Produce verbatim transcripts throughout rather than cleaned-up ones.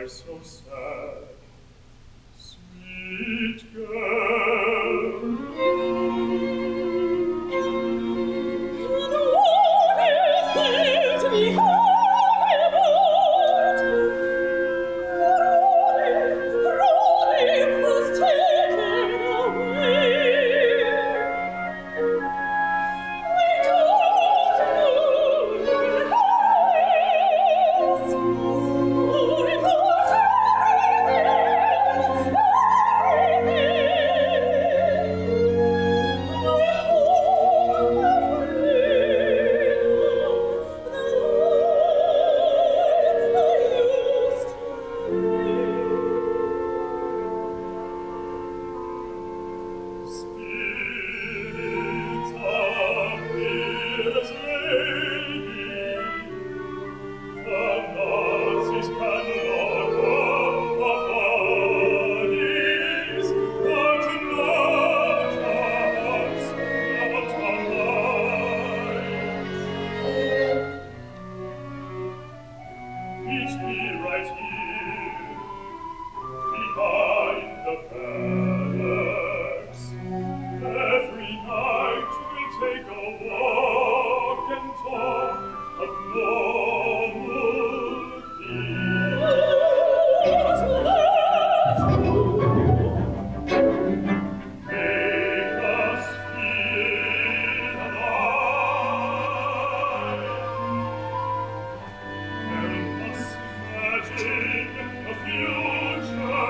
so sad, sweet girl. And what is there to be happy about? Roddy, Roddy was taken away. We don't know where he is. Oh, it was everything, everything. I hope Spirits of this lady, the Nazis can lock up the bodies, but not us, not our minds. Meet me right here, behind the barracks. Every night we'll take a walk and talk of normal things. Make us feel alive. Help us imagine a future.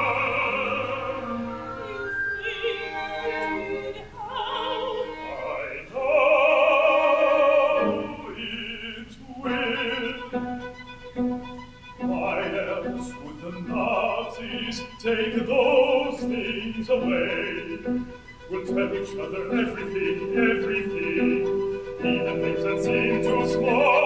I know it will. Why else would the Nazis take those things away? We'll tell each other everything, everything, even things that seem too small.